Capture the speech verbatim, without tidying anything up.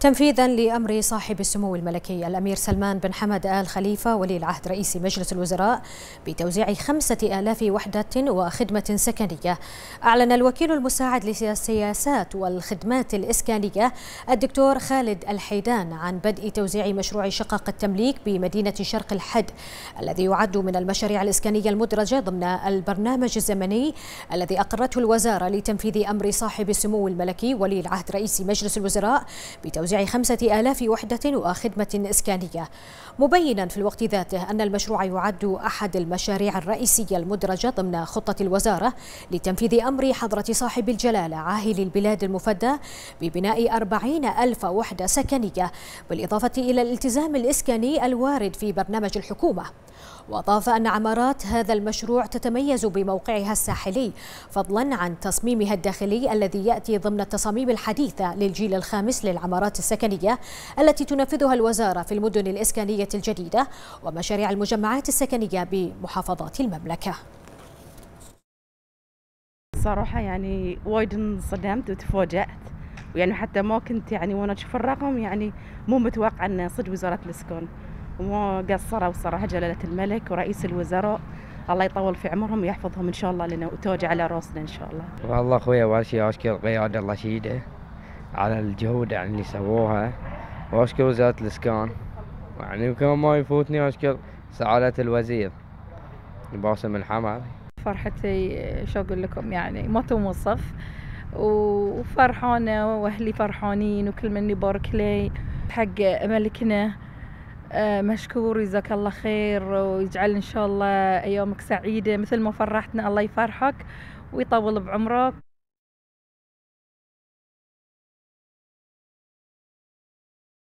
تنفيذا لأمر صاحب السمو الملكي الأمير سلمان بن حمد آل خليفة ولي العهد رئيس مجلس الوزراء بتوزيع خمسة آلاف وحدة وخدمة سكنية، أعلن الوكيل المساعد للسياسات والخدمات الإسكانية الدكتور خالد الحيدان عن بدء توزيع مشروع شقق التمليك بمدينة شرق الحد، الذي يعد من المشاريع الإسكانية المدرجة ضمن البرنامج الزمني الذي أقرته الوزارة لتنفيذ أمر صاحب السمو الملكي ولي العهد رئيس مجلس الوزراء بتوزيع خمسة آلاف وحدة وخدمة إسكانية، مبينا في الوقت ذاته أن المشروع يعد أحد المشاريع الرئيسية المدرجة ضمن خطة الوزارة لتنفيذ أمر حضرة صاحب الجلالة عاهل البلاد المفدى ببناء أربعين ألف وحدة سكنية، بالإضافة إلى الالتزام الإسكاني الوارد في برنامج الحكومة. وأضاف أن عمارات هذا المشروع تتميز بموقعها الساحلي فضلا عن تصميمها الداخلي الذي يأتي ضمن التصاميم الحديثة للجيل الخامس للعمارات السكنية التي تنفذها الوزارة في المدن الإسكانية الجديدة ومشاريع المجمعات السكنية بمحافظات المملكة. صراحة يعني وايد انصدمت وتفاجأت، ويعني حتى ما كنت يعني وانا اشوف الرقم يعني مو متوقع ان صدق وزارة الإسكان، وما قصروا الصراحة جلالة الملك ورئيس الوزراء، الله يطول في عمرهم ويحفظهم إن شاء الله لنا وتاج على راسنا إن شاء الله. والله أخويا أول شيء أشكر القيادة الرشيدة على الجهود يعني اللي سووها، وأشكر وزارة الإسكان، يعني وكمان ما يفوتني أشكر سعادة الوزير باسم الحمر. فرحتي شو أقول لكم يعني ما توصف، وفرحانة وأهلي فرحانين وكل من يبارك لي حق ملكنا. مشكور، جزاك الله خير، ويجعل إن شاء الله أيامك سعيدة مثل ما فرحتنا. الله يفرحك ويطول بعمرك.